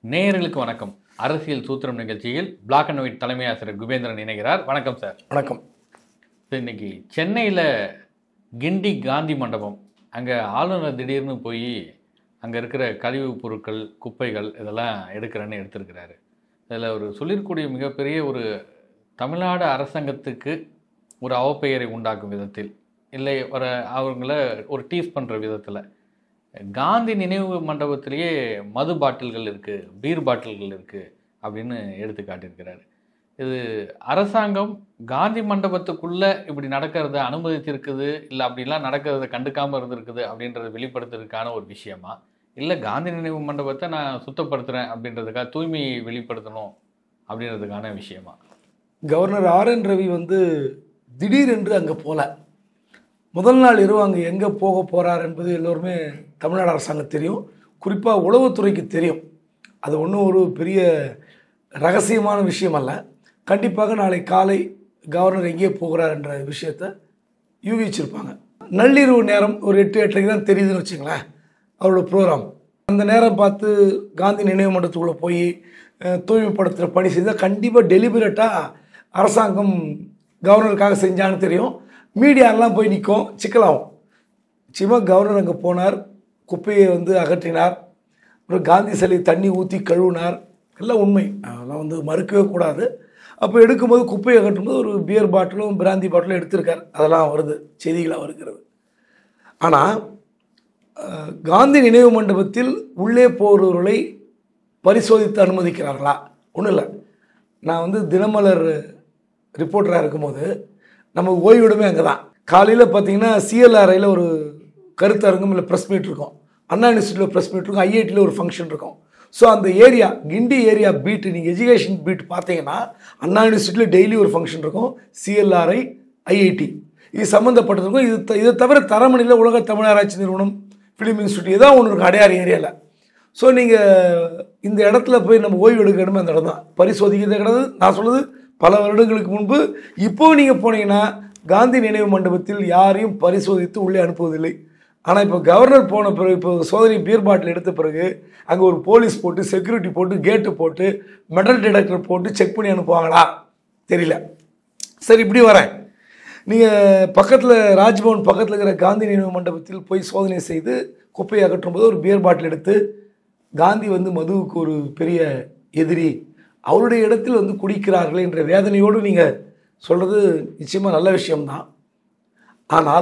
நேயர்களுக்கு வணக்கம். அரசியல் சூத்திரம் நிகழ்ச்சியில் பிளாக் அண்ட் ஒயிட் தலைமை ஆசிரியர் குபேந்திரன் இணைகிறார். வணக்கம் சார். வணக்கம். இன்னைக்கு சென்னையில் கிண்டி காந்தி மண்டபம் அங்கே ஆளுநர் திடீர்னு போய் அங்கே இருக்கிற கழிவுப் பொருட்கள் குப்பைகள் இதெல்லாம் எடுக்கிறேன்னு எடுத்திருக்கிறாரு. இதில் ஒரு சொல்லியிருக்கூடிய மிகப்பெரிய ஒரு தமிழ்நாடு அரசாங்கத்துக்கு ஒரு அவப்பெயரை உண்டாக்கும் விதத்தில், இல்லை அவங்கள ஒரு டீஸ் பண்ணுற விதத்தில் காந்தி நினைவு மண்டபத்திலேயே மது பாட்டில்கள் இருக்குது, பீர் பாட்டில்கள் இருக்குது அப்படின்னு எடுத்து காட்டியிருக்கிறாரு. இது அரசாங்கம் காந்தி மண்டபத்துக்குள்ளே இப்படி நடக்கிறத அனுமதித்திருக்குது, இல்லை அப்படிலாம் நடக்கிறத கண்டுக்காமல் இருந்திருக்குது அப்படின்றத வெளிப்படுத்துறதுக்கான ஒரு விஷயமா, இல்லை காந்தி நினைவு மண்டபத்தை நான் சுத்தப்படுத்துகிறேன் அப்படின்றதுக்காக தூய்மையை வெளிப்படுத்தணும் அப்படின்றதுக்கான விஷயமா? கவர்னர் RN ரவி திடீரென்று அங்கே போகல. முதல் நாள் இரவு அங்கே எங்கே போக போகிறார் என்பது எல்லோருமே தமிழ்நாடு அரசாங்கம் தெரியும், குறிப்பாக உளவுத்துறைக்கு தெரியும். அது ஒன்றும் ஒரு பெரிய ரகசியமான விஷயம் அல்ல. கண்டிப்பாக நாளை காலை கவர்னர் எங்கே போகிறார் என்ற விஷயத்தை யூகிச்சிருப்பாங்க. நள்ளிரவு நேரம் ஒரு 8-8:30 தான் தெரியுதுன்னு வச்சுங்களேன் அவரோட ப்ரோக்ராம். அந்த நேரம் பார்த்து காந்தி நினைவு மண்டபத்துக்குள்ளே போய் தூய்மைப்படுத்துகிற பணி செய்தால் கண்டிப்பாக டெலிபரேட்டாக அரசாங்கம் கவர்னருக்காக செஞ்சான்னு தெரியும். மீடியாலாம் போய் நிற்கும், சிக்கலாகும். நிச்சயமாக கவர்னர் அங்கே போனார், குப்பையை அகற்றினார், அப்புறம் காந்தி சிலை தண்ணி ஊற்றி கழுவினார். எல்லாம் உண்மை, அதெல்லாம் மறுக்கவே கூடாது. அப்போ எடுக்கும்போது குப்பையை அகற்றும்போது ஒரு பியர் பாட்டிலும் பிராந்தி பாட்டிலும் எடுத்திருக்கார். அதெல்லாம் வருது, செய்திகளாக வருகிறது. ஆனால் காந்தி நினைவு மண்டபத்தில் உள்ளே போகிறவர்களை பரிசோதித்து அனுமதிக்கிறார்களா? ஒன்றும் இல்லை. நான் தினமலர் ரிப்போர்ட்டராக இருக்கும்போது நம்ம ஓய்விடமே அங்கே தான். காலையில் பார்த்தீங்கன்னா CLRIயில் ஒரு கருத்தரங்கம் இல்லை ப்ரெஸ் மீட் இருக்கும், அண்ணா யூனிவர்சிட்டியில் ப்ரெஸ் மீட் இருக்கும், IITயில் ஒரு ஃபங்க்ஷன் இருக்கும். ஸோ அந்த ஏரியா கிண்டி ஏரியா பீட்டு, நீங்கள் எஜுகேஷன் பீட் பார்த்தீங்கன்னா அண்ணா யூனிவர்சிட்டியில் டெய்லி ஒரு ஃபங்க்ஷன் இருக்கும், CLRI IIT இது சம்மந்தப்பட்டிருக்கும். இதை தவிர தரமணியில் உலக தமிழ் ஆராய்ச்சி நிறுவனம், ஃபிலிம் இன்ஸ்டியூட் ஏதாவது ஒன்று இருக்கும் அடையாறு ஏரியாவில். ஸோ நீங்கள் இந்த இடத்துல போய் நம்ம ஓய்வு எடுக்கணுமே அந்த இடம் தான். பரிசோதிக்கிறது கிடையாது. நான் சொல்கிறது பல வருடங்களுக்கு முன்பு. இப்போது நீங்கள் போனீங்கன்னா காந்தி நினைவு மண்டபத்தில் யாரையும் பரிசோதித்து உள்ளே அனுப்புவதில்லை. ஆனால் இப்போ கவர்னர் போன பிறகு, இப்போ சோதனை பீர் பாட்டில் எடுத்த பிறகு அங்கே ஒரு போலீஸ் போட்டு, செக்யூரிட்டி போட்டு, கேட்டு போட்டு, மெட்டல் டிடெக்டர் போட்டு செக் பண்ணி அனுப்புவாங்களா தெரியல. சரி, இப்படி வரேன். நீங்கள் பக்கத்தில் ராஜ்பவன் பக்கத்தில் இருக்கிற காந்தி நினைவு மண்டபத்தில் போய் சோதனை செய்து குப்பையை அகற்றும் போது ஒரு பியர் பாட்டில் எடுத்து, காந்தி மதுவுக்கு ஒரு பெரிய எதிரி, அவருடைய இடத்தில் குடிக்கிறார்கள் என்ற வேதனையோடு நீங்கள் சொல்கிறது நிச்சயமாக நல்ல விஷயம்தான். ஆனால்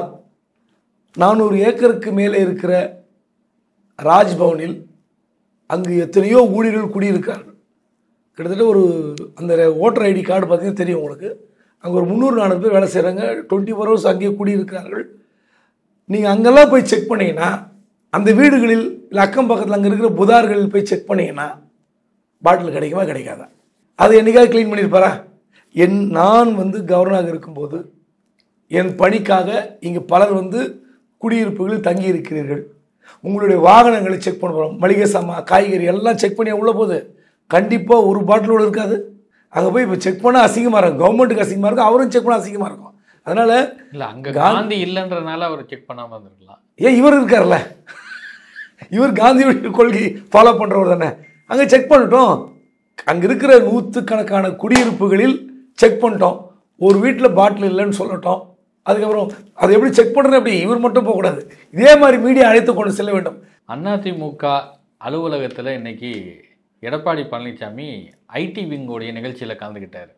400 ஏக்கருக்கு மேலே இருக்கிற ராஜ்பவனில் அங்கு எத்தனையோ ஊழியர்கள் குடியிருக்கிறார்கள். கிட்டத்தட்ட ஒரு அந்த ஓட்டர் ஐடி கார்டு பார்த்தீங்கன்னா தெரியும் உங்களுக்கு. அங்கே ஒரு 300-400 பேர் வேலை செய்கிறாங்க, 24 hours அங்கேயே குடியிருக்கிறார்கள். நீங்கள் அங்கெல்லாம் போய் செக் பண்ணிங்கன்னா, அந்த வீடுகளில் இல்லை அக்கம் பக்கத்தில் அங்கே இருக்கிற புதார்களில் போய் செக் பண்ணிங்கன்னா பாட்டில் கிடைக்குமா கிடைக்காதா? அது என்றைக்காவது க்ளீன் பண்ணியிருப்பாரா? நான் கவர்னராக இருக்கும்போது என் பணிக்காக இங்கே பலர் குடியிருப்புகளில் தங்கி இருக்கிறீர்கள், உங்களுடைய வாகனங்களை செக் பண்ண போகிறோம், மளிகை சாமான் காய்கறி எல்லாம் செக் பண்ணி உள்ள போது கண்டிப்பாக ஒரு பாட்டிலோடு இருக்காது. அங்கே போய் இப்போ செக் பண்ணால் அசிங்கமாக இருக்கும், கவர்மெண்ட்டுக்கு அசிங்கமாக இருக்கும், அவரும் செக் பண்ணால் அசிங்கமாக இருக்கும். அதனால் இல்லை, அங்கே காந்தி இல்லைன்றனால அவர் செக் பண்ணாமல் இருந்திருக்கலாம். ஏன் இவர் இருக்கார்ல, இவர் காந்தியுடைய கொள்கை ஃபாலோ பண்ணுறவர் தானே. அங்கே செக் பண்ணிட்டோம், அங்கே இருக்கிற 100கணக்கான குடியிருப்புகளில் செக் பண்ணிட்டோம், ஒரு வீட்டில் பாட்டில் இல்லைன்னு சொல்லட்டோம். அதுக்கப்புறம் அதை எப்படி செக் பண்ணுறது? அப்படி இவர் மட்டும் போகக்கூடாது, இதே மாதிரி மீடியா அழைத்து கொண்டு செல்ல வேண்டும். அதிமுக அலுவலகத்தில் இன்னைக்கு எடப்பாடி பழனிசாமி IT விங்கோடைய நிகழ்ச்சியில் கலந்துக்கிட்டார்.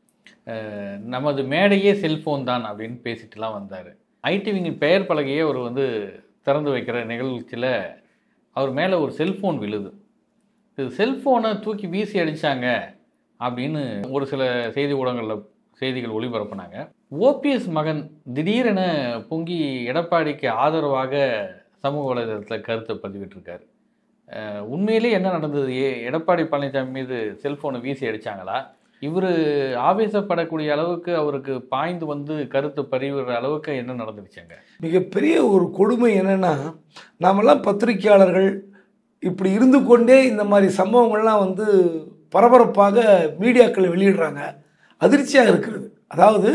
நமது மேடையே செல்ஃபோன் தான் அப்படின்னு பேசிட்டுலாம் வந்தார். IT விங்கின் பெயர் பலகையே அவர் திறந்து வைக்கிற நிகழ்ச்சியில் அவர் மேலே ஒரு செல்ஃபோன் விழுது. இது செல்ஃபோனை தூக்கி வீசி அடித்தாங்க அப்படின்னு ஒரு சில செய்தி ஊடகங்களில் செய்திகள் ஒளிபரப்புனாங்க. OPS மகன் திடீரென பொங்கி எடப்பாடிக்கு ஆதரவாக சமூக வலைதளத்தில் கருத்தை பதிவிட்டிருக்காரு. உண்மையிலே என்ன நடந்தது? எடப்பாடி பழனிசாமி மீது செல்ஃபோனை வீசி அடித்தாங்களா? இவர் ஆவேசப்படக்கூடிய அளவுக்கு அவருக்கு பாய்ந்து கருத்து பரிவிடுற அளவுக்கு என்ன நடந்துருச்சாங்க? மிகப்பெரிய ஒரு கொடுமை என்னென்னா, நாமெல்லாம் பத்திரிகையாளர்கள் இப்படி இருந்து கொண்டே இந்த மாதிரி சம்பவங்கள்லாம் பரபரப்பாக மீடியாக்களை வெளியிடுறாங்க, அதிர்ச்சியாக இருக்கிறது. அதாவது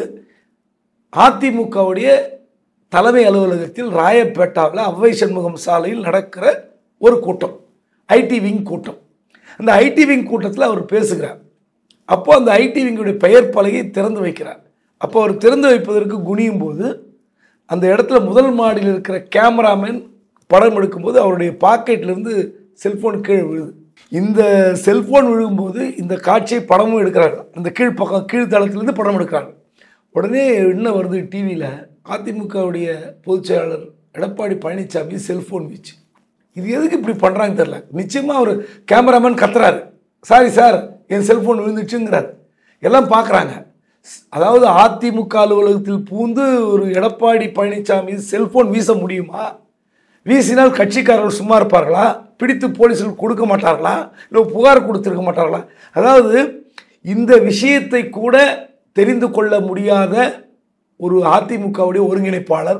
அதிமுகவுடைய தலைமை அலுவலகத்தில் ராயப்பேட்டாவில் அவ்வை சண்முகம் சாலையில் நடக்கிற ஒரு கூட்டம், IT விங் கூட்டம். அந்த ஐடி விங் கூட்டத்தில் அவர் பேசுகிறார். அப்போது அந்த ஐடி விங்குடைய பெயர் பலகையை திறந்து வைக்கிறார். அப்போ அவர் திறந்து வைப்பதற்கு குனியும் போது அந்த இடத்துல முதல் மாடியில் இருக்கிற கேமராமேன் படம் எடுக்கும்போது அவருடைய பாக்கெட்லேருந்து செல்ஃபோன் கீழே விழுது. இந்த செல்ஃபோன் விழுகும்போது இந்த காட்சியை படமும் எடுக்கிறாங்க. அந்த கீழ்த்தளத்திலேருந்து படம் எடுக்கிறாங்க. உடனே என்ன வருது டிவியில், அதிமுகவுடைய பொதுச் செயலாளர் எடப்பாடி பழனிசாமி செல்ஃபோன் வீச்சு. இது எதுக்கு இப்படி பண்ணுறாங்க தெரில. நிச்சயமாக அவர் கேமராமேன் கத்துறாரு, சாரி சார் என் செல்ஃபோன் விழுந்துச்சுங்கிறார். எல்லாம் பார்க்குறாங்க. அதாவது அதிமுக அலுவலகத்தில் பூந்து ஒரு எடப்பாடி பழனிசாமி செல்ஃபோன் வீச முடியுமா? வீசினால் கட்சிக்காரர்கள் சும்மா இருப்பார்களா? பிடித்து போலீஸில் கொடுக்க மாட்டார்களா? இல்லை புகார் கொடுத்துருக்க மாட்டார்களா? அதாவது இந்த விஷயத்தை கூட தெரிந்து கொள்ள முடியாத ஒரு அதிமுகவுடைய ஒருங்கிணைப்பாளர்,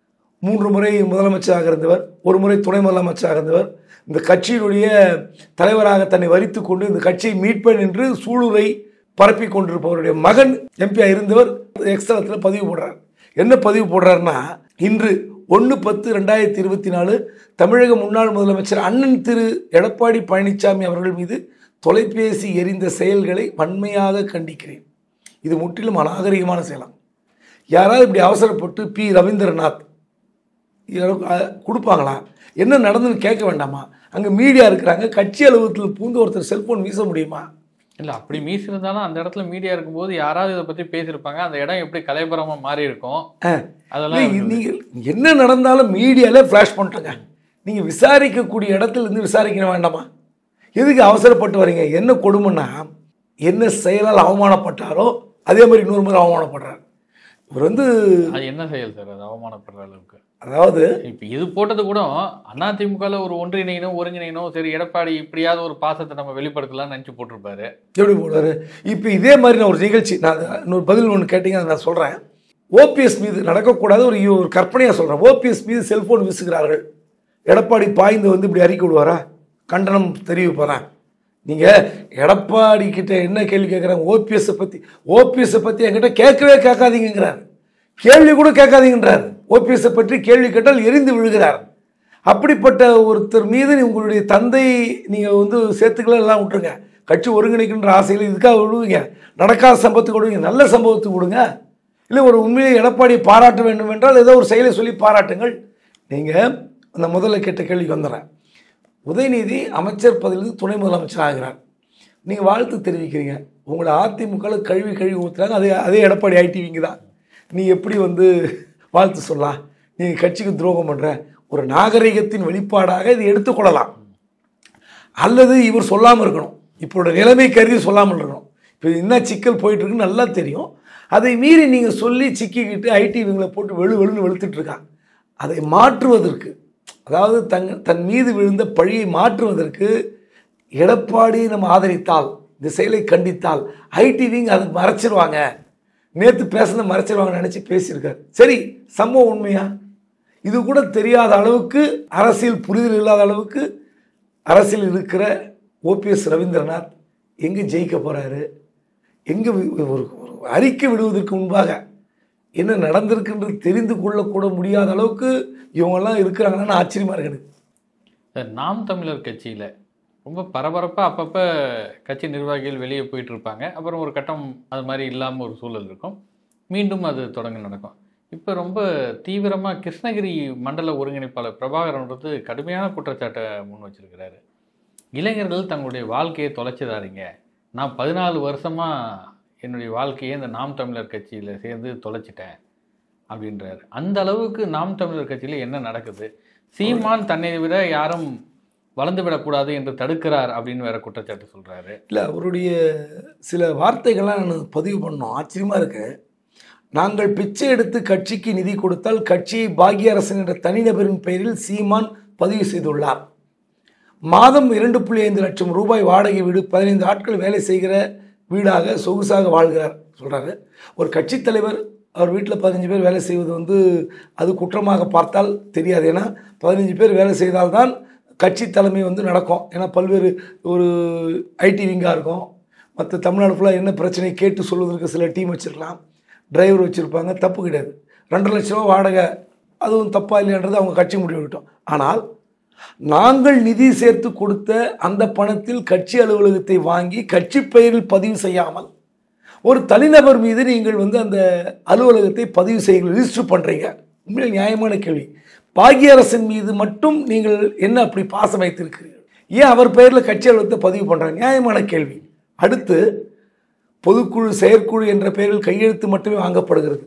3 முறை முதலமைச்சராக இருந்தவர், 1 முறை துணை முதலமைச்சராக இருந்தவர், இந்த கட்சியினுடைய தலைவராக தன்னை வரித்து கொண்டு இந்த கட்சியை மீட்பேன் என்று சூளுரை பரப்பி கொண்டிருப்பவருடைய மகன் எம்பியாக இருந்தவர் எக்ஸ்தலத்தில் பதிவு போடுறார். என்ன பதிவு போடுறாருன்னா, இன்று 1/10/2024 தமிழக முன்னாள் முதலமைச்சர் அண்ணன் திரு எடப்பாடி பழனிசாமி அவர்கள் மீது தொலைபேசி எறிந்த செயல்களை வன்மையாக கண்டிக்கிறேன். இது முற்றிலும் அநாகரிகமான செயலாம். யாராவது இப்படி அவசரப்பட்டு பி ரவீந்திரநாத் கொடுப்பாங்களா? என்ன நடந்துன்னு கேட்க வேண்டாமா? அங்கே மீடியா இருக்கிறாங்க, கட்சி அலுவலகத்தில் பூந்து ஒருத்தர் செல்ஃபோன் வீச முடியுமா? இல்லை, அப்படி மீசிருந்தாலும் அந்த இடத்துல மீடியா இருக்கும்போது யாராவது இதை பற்றி பேசியிருப்பாங்க. அந்த இடம் எப்படி கலைபுரமாக மாறி இருக்கும். அதெல்லாம் நீங்கள் என்ன நடந்தாலும் மீடியாவில் ஃப்ளாஷ் பண்ணிட்டுங்க. நீங்கள் விசாரிக்கக்கூடிய இடத்துல இருந்து விசாரிக்க வேண்டாமா? எதுக்கு அவசரப்பட்டு வரீங்க? என்ன கொடுமைன்னா, என்ன செயலால் அவமானப்பட்டாரோ அதே மாதிரி இன்னொரு முறை அவமானப்படுறார். இவர் அது என்ன செயல் சார் அது அவமானப்படுற அளவுக்கு? அதாவது இப்போ இது போட்டது கூட அதிமுகவில் ஒரு ஒருங்கிணைக்கணும், சரி எடப்பாடி இப்படியாவது ஒரு பாசத்தை நம்ம வெளிப்படுத்தலாம்னு நினச்சி போட்டிருப்பாரு. எப்படி போடுறாரு? இப்போ இதே மாதிரி நான் ஒரு நிகழ்ச்சி, நான் இன்னொரு பதில் ஒன்று கேட்டீங்க, அதை நான் சொல்கிறேன். ஓபிஎஸ் மீது நடக்கக்கூடாது ஒரு கற்பனையாக சொல்கிறேன். ஓபிஎஸ் மீது செல்ஃபோன் வீசுகிறார்கள். எடப்பாடி பாய்ந்து வந்து இப்படி அறிக்கை விடுவாரா? கண்டனம் தெரிவிப்பாரா? நீங்கள் எடப்பாடி கிட்ட என்ன கேள்வி கேட்குறாங்க? ஓபிஎஸ்ஸை பற்றி என்கிட்ட கேட்கவே கேட்காதீங்கிறார். கேள்வி கூட கேட்காதீங்கன்றார். ஓபிஎஸ்ஸை பற்றி கேள்வி கேட்டால் எரிந்து விழுகிறார். அப்படிப்பட்ட ஒருத்தர் மீது உங்களுடைய தந்தை நீங்கள் வந்து சேர்த்துக்கலாம் எல்லாம் விட்டுருங்க. கட்சி ஒருங்கிணைக்கின்ற ஆசையில் இதுக்காக விடுவீங்க. நடக்காத சம்பவத்துக்கு விடுவீங்க, நல்ல சம்பவத்துக்கு விடுங்க. இல்லை ஒரு உண்மையை எடப்பாடியை பாராட்ட வேண்டும் என்றால் ஏதோ ஒரு செயலை சொல்லி பாராட்டுங்கள். நீங்கள் அந்த முதல்ல கேட்ட கேள்விக்கு வந்துடுறேன். உதயநிதி அமைச்சர் பதவியிலிருந்து துணை முதலமைச்சர் ஆகிறார். நீங்கள் வாழ்த்து தெரிவிக்கிறீங்க. உங்களை அதிமுகவில் கழுவி ஊற்றுறாங்க. அதே எடப்பாடி ஐடிவிங்க தான். நீ எப்படி வந்து வாழ்த்து சொல்லலாம்? நீங்கள் கட்சிக்கு துரோகம் பண்ணுற ஒரு நாகரிகத்தின் வெளிப்பாடாக இதை எடுத்துக்கொள்ளலாம். அல்லது இவர் சொல்லாமல் இருக்கணும். இப்போட நிலைமை கருதி சொல்லாமல் இருக்கணும். இப்போ என்ன சிக்கல் போயிட்டுருக்குன்னு நல்லா தெரியும். அதை மீறி நீங்கள் சொல்லி சிக்கிக்கிட்டு ஐடிவிங்களை போட்டு வெளுன்னு வெளுத்துட்டு இருக்காங்க. அதை மாற்றுவதற்கு, அதாவது தன் மீது விழுந்த பழியை மாற்றுவதற்கு எடப்பாடியை நம்ம ஆதரித்தால், இந்த செயலை கண்டித்தால் ஐடிவிங்க அதை மறைச்சிருவாங்க. நேற்று பேசுனதை மறைச்சிருவாங்கன்னு நினச்சி பேசியிருக்காரு. சரி, சம்பவம் உண்மையா? இது கூட தெரியாத அளவுக்கு, அரசியல் புரிதல் இல்லாத அளவுக்கு அரசியல் இருக்கிற ஓபிஎஸ் ரவீந்திரநாத் எங்கே ஜெயிக்க போகிறாரு? எங்கே ஒரு அறிக்கை விடுவதற்கு முன்பாக என்ன நடந்திருக்குன்றது தெரிந்து கொள்ளக்கூட முடியாத அளவுக்கு இவங்கெல்லாம் இருக்கிறாங்கன்னு ஆச்சரியமாக இருக்குது. நாம் தமிழர் கட்சியில் ரொம்ப பரபரப்பாக அப்பப்போ கட்சி நிர்வாகிகள் வெளியே போயிட்டு இருப்பாங்க. அப்புறம் ஒரு கட்டம் அது மாதிரி இல்லாமல் ஒரு சூழல் இருக்கும். மீண்டும் அது தொடங்கி நடக்கும். இப்போ ரொம்ப தீவிரமாக கிருஷ்ணகிரி மண்டல ஒருங்கிணைப்பாளர் பிரபாகரன்றது கடுமையான குற்றச்சாட்டை முன் வச்சிருக்கிறாரு. இளைஞர்கள் தங்களுடைய வாழ்க்கையை தொலைச்சிதாரிங்க. நான் 14 வருஷமாக என்னுடைய வாழ்க்கையை இந்த நாம் தமிழர் கட்சியில் சேர்ந்து தொலைச்சிட்டேன் அப்படின்றாரு. அந்த அளவுக்கு நாம் தமிழர் கட்சியில் என்ன நடக்குது? சீமான் தன்னை விட யாரும் வளர்ந்து விடக்கூடாது என்று தடுக்கிறார் அப்படின்னு வேற குற்றச்சாட்டு சொல்கிறாரு. இல்லை, அவருடைய சில வார்த்தைகள்லாம் நான் பதிவு பண்ணோம். ஆச்சரியமாக இருக்கு. நாங்கள் பிச்சை எடுத்து கட்சிக்கு நிதி கொடுத்தால் கட்சியை பாக்ய அரசன் என்ற தனிநபரின் பெயரில் சீமான் பதிவு செய்துள்ளார். மாதம் 2.5 லட்சம் ரூபாய் வாடகை வீடு, 15 ஆட்கள் வேலை செய்கிற வீடாக சொகுசாக வாழ்கிறார் சொல்கிறாரு. ஒரு கட்சி தலைவர் அவர் வீட்டில் 15 பேர் வேலை செய்வது வந்து அது குற்றமாக பார்த்தால் தெரியாது. ஏன்னா 15 பேர் வேலை செய்தால்தான் கட்சி தலைமை வந்து நடக்கும். ஏன்னா பல்வேறு ஒரு ஐடி விங்காக இருக்கும். மற்ற தமிழ்நாடு ஃபுல்லாக என்ன பிரச்சனை கேட்டு சொல்வதற்கு சில டீம் வச்சுருக்கலாம், டிரைவர் வச்சுருப்பாங்க, தப்பு கிடையாது. 2.5 லட்ச ரூபா வாடகை, அதுவும் தப்பாக இல்லைன்றது அவங்க கட்சி முடிவெடுக்கட்டும். ஆனால் நாங்கள் நிதி சேர்த்து கொடுத்த அந்த பணத்தில் கட்சி அலுவலகத்தை வாங்கி கட்சி பெயரில் பதிவு செய்யாமல் ஒரு தனிநபர் மீது நீங்கள் வந்து அந்த அலுவலகத்தை பதிவு செய்ய ரிஜிஸ்டர் பண்ணுறீங்க. உண்மையில் நியாயமான கேள்வி. பாக்ய அரசின் மீது மட்டும் நீங்கள் என்ன அப்படி பாசம் வைத்திருக்கிறீர்கள்? ஏன் அவர் பெயரில் கட்சி அலுவலகத்தை பதிவு பண்ணுறாங்க? நியாயமான கேள்வி. அடுத்து பொதுக்குழு செயற்குழு என்ற பெயரில் கையெழுத்து மட்டுமே வாங்கப்படுகிறது.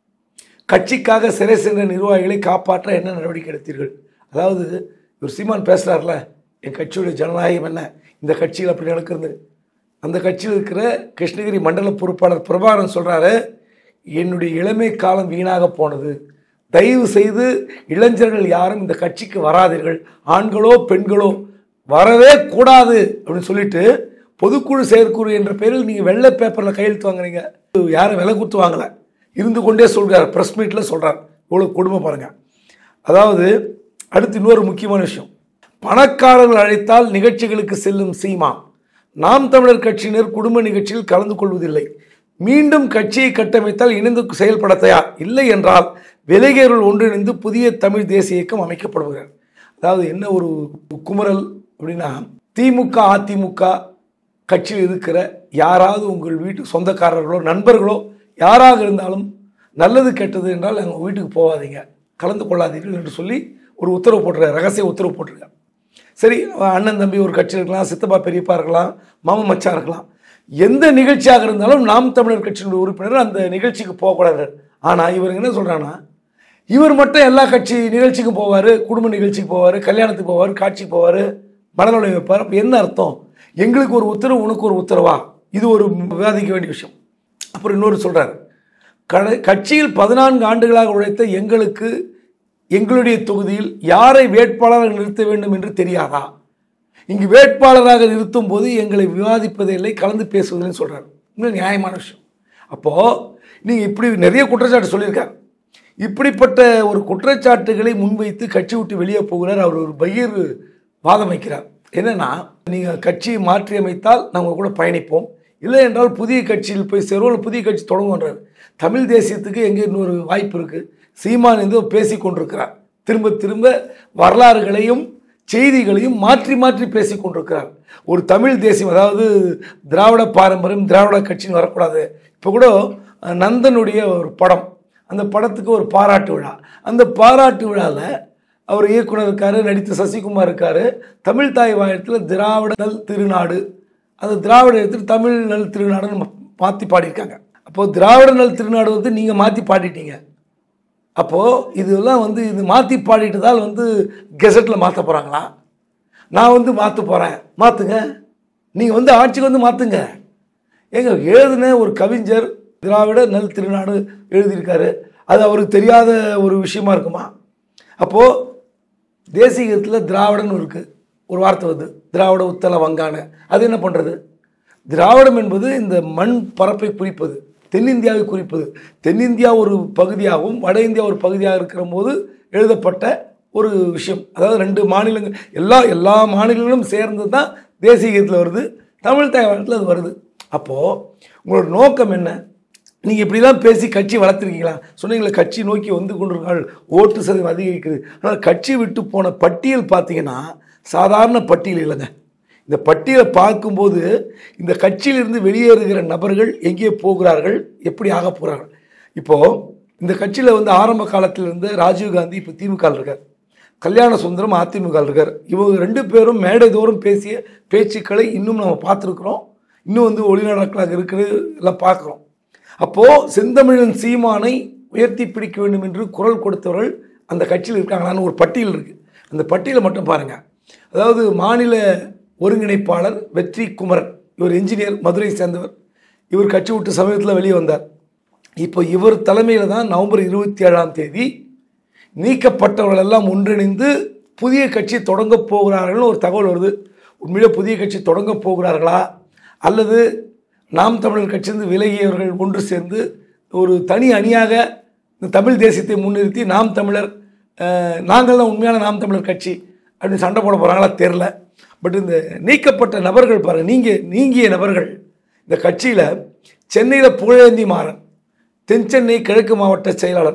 கட்சிக்காக சிறை சென்ற நிர்வாகிகளை காப்பாற்ற என்ன நடவடிக்கை எடுத்தீர்கள்? அதாவது ஒரு சீமான் பேசுகிறார்ல, என் கட்சியுடைய ஜனநாயகம் என்ன, இந்த கட்சியில் அப்படி நடக்கிறது. அந்த கட்சியில் இருக்கிற கிருஷ்ணகிரி மண்டல பொறுப்பாளர் பிரபாகரன் சொல்கிறாரு, என்னுடைய இளமை காலம் வீணாக போனது, தயவு செய்து இளைஞர்கள் யாரும் இந்த கட்சிக்கு வராதீர்கள், ஆண்களோ பெண்களோ வரவே கூடாது அப்படின்னு சொல்லிட்டு பொதுக்குழு செயற்குழு என்ற பெயரில் நீங்கள் வெள்ளை பேப்பரில் கையெழுத்து வாங்குறீங்க. யாரும் விலை கொடுத்து வாங்கலை, இருந்து கொண்டே சொல்கிறார், ப்ரெஸ் மீட்டில் சொல்கிறார். இவ்வளோ கொடுமை பாருங்கள். அதாவது அடுத்து இன்னொரு முக்கியமான விஷயம், பணக்காரர்கள் அழைத்தால் நிகழ்ச்சிகளுக்கு செல்லும் சீமான் நாம் தமிழர் கட்சியினர் குடும்ப நிகழ்ச்சியில் கலந்து கொள்வதில்லை, மீண்டும் கட்சியை கட்டமைத்தால் இணைந்து செயல்பட தயார், இல்லை என்றால் விலைகேர்கள் ஒன்றிணைந்து புதிய தமிழ் தேசிய இயக்கம் அமைக்கப்படுகிறார். அதாவது என்ன ஒரு குமுறல் அப்படின்னா, திமுக அதிமுக கட்சியில் இருக்கிற யாராவது உங்கள் வீட்டு சொந்தக்காரர்களோ நண்பர்களோ யாராக இருந்தாலும் நல்லது கெட்டது என்றால் அவங்க வீட்டுக்கு போகாதீங்க, கலந்து கொள்ளாதீர்கள் என்று சொல்லி ஒரு உத்தரவு போட்டிருக்காரு, ரகசிய உத்தரவு போட்டிருக்காரு. சரி, அண்ணன் தம்பி ஒரு கட்சியில் இருக்கலாம், சித்தப்பா பெரியப்பா இருக்கலாம், மாமா மச்சா இருக்கலாம், எந்த நிகழ்ச்சியாக இருந்தாலும் நாம் தமிழர் கட்சியினுடைய உறுப்பினர் அந்த நிகழ்ச்சிக்கு போகக்கூடாது. ஆனால் இவர் என்ன சொல்கிறாங்கன்னா, இவர் மட்டும் எல்லா கட்சி நிகழ்ச்சிக்கும் போவார், குடும்ப நிகழ்ச்சிக்கு போவார், கல்யாணத்துக்கு போவார், காட்சிக்கு போவார், மனநல வைப்பார். அப்போ என்ன அர்த்தம்? எங்களுக்கு ஒரு உத்தரவு உனக்கு ஒரு உத்தரவா? இது ஒரு விவாதிக்க வேண்டிய விஷயம். அப்புறம் இன்னொரு சொல்கிறார், கட்சியில் 14 ஆண்டுகளாக உழைத்த எங்களுக்கு எங்களுடைய தொகுதியில் யாரை வேட்பாளராக நிறுத்த வேண்டும் என்று தெரியாதா? இங்கு வேட்பாளராக நிறுத்தும் போது எங்களை விவாதிப்பதில்லை, கலந்து பேசுவதில்லைன்னு சொல்கிறார். இன்னும் நியாயமான விஷயம். அப்போது நீங்கள் இப்படி நிறைய குற்றச்சாட்டு சொல்லியிருக்கார். இப்படிப்பட்ட ஒரு குற்றச்சாட்டுகளை முன்வைத்து கட்சி விட்டு வெளியே போகிறார். அவர் ஒரு பகீர் வாதம் வைக்கிறார். என்னென்னா, நீங்கள் கட்சியை மாற்றி அமைத்தால் நாங்கள் கூட பயணிப்போம், இல்லை என்றால் புதிய கட்சியில் போய் சேருவோம், புதிய கட்சி தொடங்குன்றார். தமிழ் தேசியத்துக்கு எங்கே இன்னொரு வாய்ப்பு இருக்குது? சீமான் என்று பேசி கொண்டிருக்கிறார். திரும்ப திரும்ப வரலாறுகளையும் செய்திகளையும் மாற்றி மாற்றி பேசி கொண்டிருக்கிறார். ஒரு தமிழ் தேசியம், அதாவது திராவிட பாரம்பரியம், திராவிட கட்சின்னு வரக்கூடாது. இப்போ கூட நந்தனுடைய ஒரு படம், அந்த படத்துக்கு ஒரு பாராட்டு விழா, அந்த பாராட்டு விழாவில் அவர் இயக்குனர் இருக்கார், நடித்த சசிகுமார் இருக்கார். தமிழ் தாய் வாயத்தில் திராவிட நல் திருநாடு, அந்த திராவிட இடத்துல தமிழ் நல் திருநாடுன்னு மாற்றி பாடியிருக்காங்க. அப்போது திராவிட நல் திருநாடு வந்து நீங்கள் மாற்றி பாடிட்டீங்க. அப்போது இதெல்லாம் வந்து இது மாற்றி பாடிட்டதால் வந்து கெசட்டில் மாற்ற போகிறாங்களா? நான் வந்து மாற்ற போகிறேன், மாற்றுங்க. நீங்கள் வந்து ஆட்சிக்கு வந்து மாற்றுங்க. ஏங்க, எழுதுன ஒரு கவிஞர் திராவிட நல் திருநாடு எழுதியிருக்காரு, அது அவருக்கு தெரியாத ஒரு விஷயமா இருக்குமா? அப்போது தேசியத்தில் திராவிடன்னு இருக்குது, ஒரு வார்த்தை வந்து திராவிட உத்தல வங்கான, அது என்ன பண்ணுறது? திராவிடம் என்பது இந்த மண் பரப்பை குறிப்பது, தென்னிந்தியாவை குறிப்பது. தென்னிந்தியா ஒரு பகுதியாகவும் வட இந்தியா ஒரு பகுதியாக இருக்கிற போது எழுதப்பட்ட ஒரு விஷயம். அதாவது 2 மாநிலங்கள், எல்லா மாநிலங்களும் சேர்ந்து தான் தேசிய கீதத்தில் வருது, தமிழ் தாய்வாரத்தில் அது வருது. அப்போது உங்களோட நோக்கம் என்ன? நீங்கள் இப்படி தான் பேசி கட்சி வளர்த்துருக்கீங்களா? சொன்னீங்களே கட்சி நோக்கி வந்து கொண்டிருக்காள், ஓட்டு சதவீதம் அதிகரிக்குது. ஆனால் கட்சி விட்டு போன பட்டியல் பார்த்தீங்கன்னா சாதாரண பட்டியல் இல்லைங்க. இந்த பட்டியலை பார்க்கும்போது இந்த கட்சியிலிருந்து வெளியேறுகிற நபர்கள் எங்கே போகிறார்கள், எப்படி ஆக போகிறார்கள். இப்போது இந்த கட்சியில் வந்து ஆரம்ப காலத்தில் இருந்த ராஜீவ்காந்தி இப்போ திமுக இருக்கார், கல்யாண சுந்தரம் அதிமுக இருக்கார். இவங்க 2 பேரும் மேடை தோறும் பேசிய பேச்சுக்களை இன்னும் நம்ம பார்த்துருக்குறோம், இன்னும் வந்து ஒளிநாடகங்களாக இருக்கிறது எல்லாம் பார்க்குறோம். அப்போது செந்தமிழன் சீமானை உயர்த்தி பிடிக்க வேண்டும் என்று குரல் கொடுத்தவர்கள் அந்த கட்சியில் இருக்காங்களான்னு ஒரு பட்டியல் இருக்குது. அந்த பட்டியலை மட்டும் பாருங்கள். அதாவது மாநில ஒருங்கிணைப்பாளர் வெற்றி குமரன், இவர் என்ஜினியர், மதுரை சேர்ந்தவர். இவர் கட்சி விட்டு சமீபத்தில் வெளியே வந்தார். இப்போ இவர் தலைமையில் தான் நவம்பர் 27ஆம் தேதி நீக்கப்பட்டவர்கள் எல்லாம் ஒன்றிணைந்து புதிய கட்சி தொடங்க போகிறார்கள்னு ஒரு தகவல் வருது. உண்மையிலே புதிய கட்சி தொடங்க போகிறார்களா, அல்லது நாம் தமிழர் கட்சியிலிருந்து விலகியவர்கள் ஒன்று சேர்ந்து ஒரு தனி அணியாக இந்த தமிழ் தேசியத்தை முன்னிறுத்தி நாம் தமிழர், நாங்கள் தான் உண்மையான நாம் தமிழர் கட்சி அப்படின்னு சண்டை போட போகிறாங்களா தெரில. பட் இந்த நீக்கப்பட்ட நபர்கள் பாருங்கள், நீங்கிய நபர்கள் இந்த கட்சியில் சென்னையில் புகழேந்தி மாறன், தென் சென்னை கிழக்கு மாவட்ட செயலாளர்,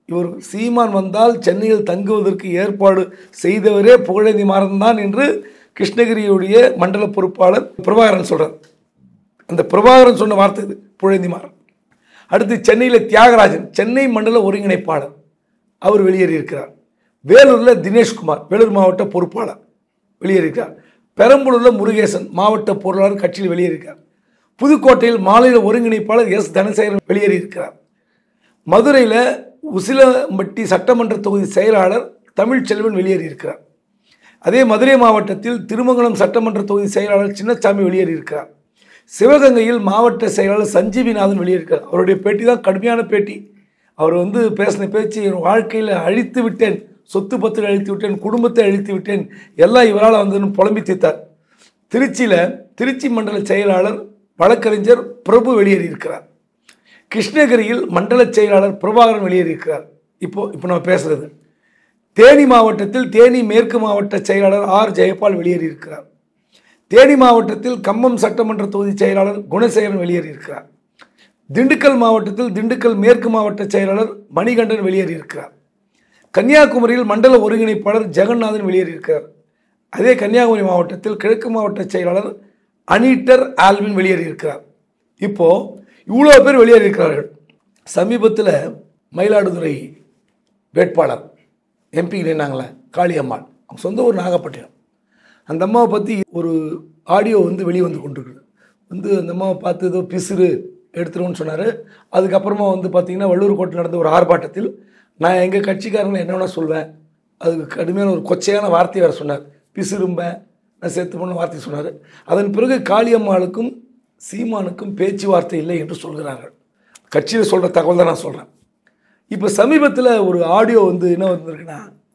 இவர் சீமான் வந்தால் சென்னையில் தங்குவதற்கு ஏற்பாடு செய்தவரே புகழேந்தி மாறன் தான் என்று கிருஷ்ணகிரியுடைய மண்டல பொறுப்பாளர் பிரபாகரன் சொல்கிறார். அந்த பிரபாகரன் சொன்ன வார்த்தை இது, புகழேந்தி மாறன். அடுத்து சென்னையில் தியாகராஜன், சென்னை மண்டல ஒருங்கிணைப்பாளர், அவர் வெளியேறியிருக்கிறார். வேலூரில் தினேஷ்குமார், வேலூர் மாவட்ட பொறுப்பாளர் வெளியேறியிருக்கிறார். பெரம்பலூரில் முருகேசன், மாவட்ட பொருளாளர், கட்சியில் வெளியேறியிருக்கிறார். புதுக்கோட்டையில் மாநில ஒருங்கிணைப்பாளர் எஸ் தனசேகரன் வெளியேறியிருக்கிறார். மதுரையில் உசிலம்பட்டி சட்டமன்ற தொகுதி செயலாளர் தமிழ்ச்செல்வன் வெளியேறியிருக்கிறார். அதே மதுரை மாவட்டத்தில் திருமங்கலம் சட்டமன்ற தொகுதி செயலாளர் சின்னசாமி வெளியேறியிருக்கிறார். சிவகங்கையில் மாவட்ட செயலாளர் சஞ்சீவிநாதன் வெளியேறியிருக்கிறார். அவருடைய பேட்டி தான் கடுமையான பேட்டி. அவர் பேசின பேச்சு, என் வாழ்க்கையில் அழித்து விட்டேன், சொத்து பத்திரை அழித்து விட்டேன், குடும்பத்தை அழித்து விட்டேன், எல்லாம் இவரால் புலம்பி தீர்த்தார். திருச்சி மண்டல செயலாளர் வழக்கறிஞர் பிரபு வெளியேறியிருக்கிறார். கிருஷ்ணகிரியில் மண்டல செயலாளர் பிரபாகரன் வெளியேறியிருக்கிறார். இப்போ நம்ம பேசுறது. தேனி மாவட்டத்தில் தேனி மேற்கு மாவட்ட செயலாளர் ஆர் ஜெயபால் வெளியேறியிருக்கிறார். தேனி மாவட்டத்தில் கம்பம் சட்டமன்ற தொகுதி செயலாளர் குணசேகரன் வெளியேறியிருக்கிறார். திண்டுக்கல் மாவட்டத்தில் திண்டுக்கல் மேற்கு மாவட்ட செயலாளர் மணிகண்டன் வெளியேறியிருக்கிறார். கன்னியாகுமரியில் மண்டல ஒருங்கிணைப்பாளர் ஜெகநாதன் வெளியேறியிருக்கிறார். அதே கன்னியாகுமரி மாவட்டத்தில் கிழக்கு மாவட்ட செயலாளர் அனீட்டர் ஆல்வின் வெளியேறியிருக்கிறார். இப்போது இவ்வளோ பேர் வெளியேறியிருக்கிறார்கள். சமீபத்தில் மயிலாடுதுறை வேட்பாளர் எம்பி இல்லைனாங்களே காளியம்மாள், அவங்க சொந்த ஊர் நாகப்பட்டினம். அந்த அம்மாவை பற்றி ஒரு ஆடியோ வெளியே வந்து கொண்டிருக்குது. அந்த அம்மாவை பார்த்து ஏதோ பிசுறு எடுத்துருவோன்னு சொன்னார். அதுக்கப்புறமா பார்த்திங்கன்னா வள்ளூர் கோட்டை நடந்த ஒரு ஆர்ப்பாட்டத்தில் நான் எங்கள் கட்சிக்காரங்களை என்ன வேணால் சொல்வேன், அதுக்கு கடுமையான ஒரு கொச்சையான வார்த்தையை வேறு சொன்னார். பிசுரும்பேன், நான் சேர்த்து பண்ண வார்த்தை சொன்னார். அதன் பிறகு காளியம்மாளுக்கும் சீமானுக்கும் பேச்சுவார்த்தை இல்லை என்று சொல்கிறார்கள். கட்சியில் சொல்கிற தகவல் தான் நான் சொல்கிறேன். இப்போ சமீபத்தில் ஒரு ஆடியோ என்ன வந்திருக்குன்னா,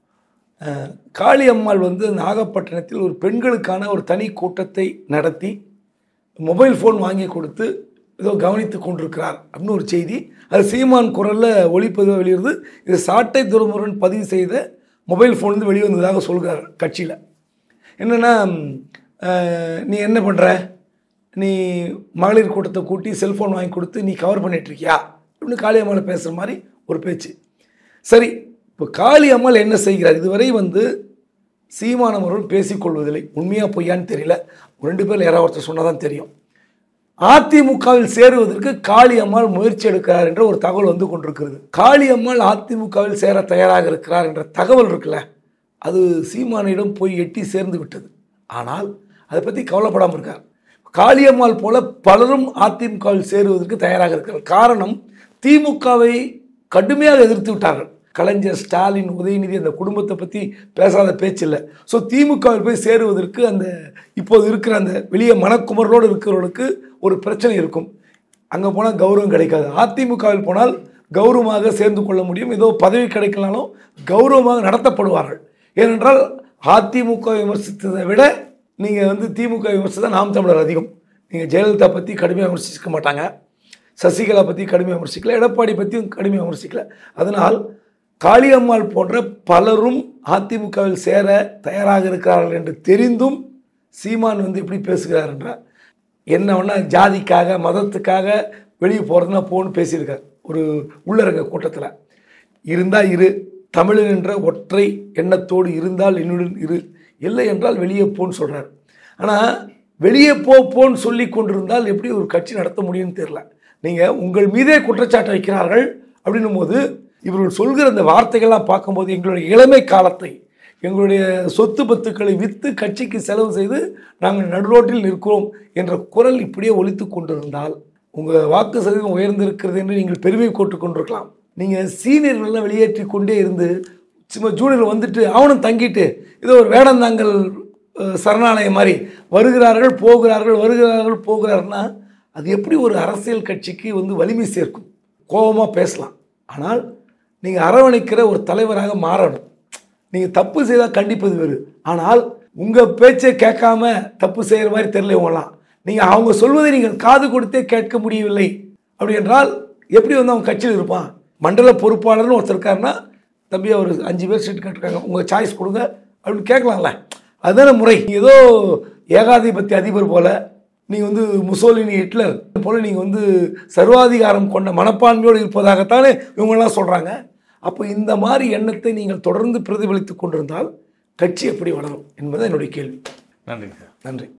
காளியம்மாள் நாகப்பட்டினத்தில் ஒரு பெண்களுக்கான ஒரு தனி கூட்டத்தை நடத்தி மொபைல் ஃபோன் வாங்கி கொடுத்து ஏதோ கவனித்து கொண்டிருக்கிறார் அப்படின்னு ஒரு செய்தி. அது சீமான் குரலில் ஒளிப்பதிவாக வெளியிடுது. இது சாட்டை துறைமுருகன் பதிவு செய்த மொபைல் ஃபோன் வெளியே வந்ததாக சொல்கிறார் கட்சியில். என்னென்னா, நீ என்ன பண்ணுற, நீ மகளிர் கூட்டத்தை கூட்டி செல்ஃபோன் வாங்கி கொடுத்து நீ கவர் பண்ணிகிட்ருக்கியா அப்படின்னு காளியம்மாளை பேசுகிற மாதிரி ஒரு பேச்சு. சரி, இப்போ காளியம்மாள் என்ன செய்கிறார்? இதுவரை சீமான் அவர்கள் பேசிக்கொள்வதில்லை. உண்மையாக பொய்யான்னு தெரியல. 2 பேர் யாராவது ஒருத்தர் சொன்னால் தான் தெரியும். அதிமுகவில் சேருவதற்கு காளியம்மாள் முயற்சி எடுக்கிறார் என்ற ஒரு தகவல் கொண்டிருக்கிறது. காளியம்மாள் அதிமுகவில் சேர தயாராக இருக்கிறார் என்ற தகவல் இருக்குல்ல, அது சீமானிடம் போய் எட்டி சேர்ந்து விட்டது. ஆனால் அதை பற்றி கவலைப்படாமல் இருக்கார். காளியம்மாள் போல பலரும் அதிமுகவில் சேருவதற்கு தயாராக இருக்கிறார். காரணம், திமுகவை கடுமையாக எதிர்த்து விட்டார்கள். கலைஞர், ஸ்டாலின், உதயநிதி அந்த குடும்பத்தை பற்றி பேசாத பேச்சு இல்லை. ஸோ திமுகவில் போய் சேருவதற்கு இப்போது இருக்கிற அந்த வெளியே மனக்குமரோடு இருக்கிறவர்களுக்கு ஒரு பிரச்சனை இருக்கும். அங்கே போனால் கௌரவம் கிடைக்காது. அதிமுகவில் போனால் கௌரவமாக சேர்ந்து கொள்ள முடியும். ஏதோ பதவி கிடைக்கலாலும் கௌரவமாக நடத்தப்படுவார்கள். ஏனென்றால் அதிமுக விமர்சித்ததை விட நீங்கள் திமுக விமர்சித்தா நாம் தமிழர் அதிகம். நீங்கள் ஜெயலலிதா பற்றி கடுமையாக விமர்சிக்க மாட்டாங்க, சசிகலா பற்றி கடுமையாக விமர்சிக்கல, எடப்பாடி பற்றியும் கடுமையாக விமர்சிக்கல. அதனால் காளியம்மாள் போன்ற பலரும் அதிமுகவில் சேர தயாராக இருக்கிறார்கள் என்று தெரிந்தும் சீமான் எப்படி பேசுகிறார் என்றால், என்ன வேணா ஜாதிக்காக மதத்துக்காக வெளியே போகிறதுனா போன்னு பேசியிருக்கார் ஒரு உள்ளரங்க கூட்டத்தில். இருந்தால் இரு, தமிழன் என்ற ஒற்றை எண்ணத்தோடு இருந்தால் என்னுடன் இரு, இல்லை என்றால் வெளியே போன்னு சொல்கிறார். ஆனால் வெளியே போன்னு சொல்லி கொண்டிருந்தால் எப்படி ஒரு கட்சி நடத்த முடியும்னு தெரியல. நீங்கள் உங்கள் மீதே குற்றச்சாட்டை வைக்கிறார்கள் அப்படின்னும் போது இவர்கள் சொல்கிற அந்த வார்த்தைகள்லாம் பார்க்கும்போது எங்களுடைய இளமை காலத்தை, எங்களுடைய சொத்து பத்துக்களை விற்று கட்சிக்கு செலவு செய்து நாங்கள் நடுரோட்டில் நிற்கிறோம் என்ற குரல் இப்படியே ஒலித்து கொண்டிருந்தால் உங்கள் வாக்கு சதவீதம் உயர்ந்திருக்கிறது என்று நீங்கள் பெருமை போட்டு கொண்டிருக்கலாம். நீங்கள் சீனியர்கள்லாம் வெளியேற்றி கொண்டே இருந்து சும்மா ஜூனியர் அவனும் தங்கிட்டு ஏதோ ஒரு வேடந்தாங்கல் சரணாலயம் மாதிரி வருகிறார்கள் போகிறார்கள்னா அது எப்படி ஒரு அரசியல் கட்சிக்கு வலிமை சேர்க்கும்? கோபமாக பேசலாம், ஆனால் நீங்கள் அரவணைக்கிற ஒரு தலைவராக மாறணும். நீங்கள் தப்பு செய்தால் கண்டிப்பது வேறு. ஆனால் உங்கள் பேச்சை கேட்காம தப்பு செய்கிற மாதிரி தெரியல இவங்களாம். நீங்கள் அவங்க சொல்வதை நீங்கள் காது கொடுத்தே கேட்க முடியவில்லை அப்படி என்றால் எப்படி அவங்க கட்சியில் இருப்பான்? மண்டல பொறுப்பாளர்னு ஒருத்தர் இருக்காருன்னா, தம்பி அவர் 5 பேர் சீட் கேட்டிருக்காங்க, உங்கள் சாய்ஸ் கொடுங்க அப்படின்னு கேட்கலாம்ல. அதுதானே முறை. ஏதோ ஏகாதிபத்திய அதிபர் போல் நீங்கள் முசோலினி, ஹிட்லர் போல் நீங்கள் சர்வாதிகாரம் கொண்ட மனப்பான்மையோடு இருப்பதாகத்தானே இவங்கெல்லாம் சொல்கிறாங்க. அப்போ இந்த மாதிரி எண்ணத்தை நீங்கள் தொடர்ந்து பிரதிபலித்து கொண்டிருந்தால் கட்சி எப்படி வளரும் என்பது என்னுடைய கேள்வி. நன்றி சார். நன்றி.